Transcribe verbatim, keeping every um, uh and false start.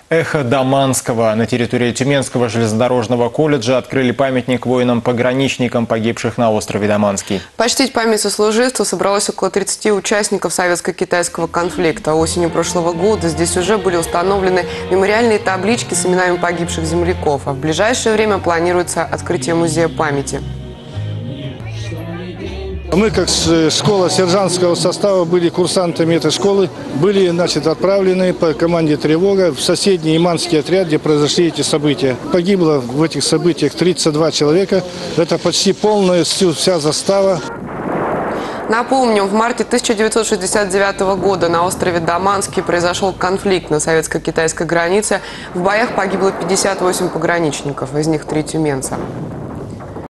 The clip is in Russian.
Эхо Даманского. На территории Тюменского железнодорожного колледжа открыли памятник воинам-пограничникам, погибших на острове Даманский. Почтить память сослуживцев собралось около тридцати участников советско-китайского конфликта. Осенью прошлого года здесь уже были установлены мемориальные таблички с именами погибших земляков. А в ближайшее время планируется открытие музея памяти. Мы, как школа сержантского состава, были курсантами этой школы, были, значит, отправлены по команде «Тревога» в соседний Иманский отряд, где произошли эти события. Погибло в этих событиях тридцать два человека. Это почти полностью вся застава. Напомним, в марте тысяча девятьсот шестьдесят девятого года на острове Даманский произошел конфликт на советско-китайской границе. В боях погибло пятьдесят восемь пограничников, из них три тюменца.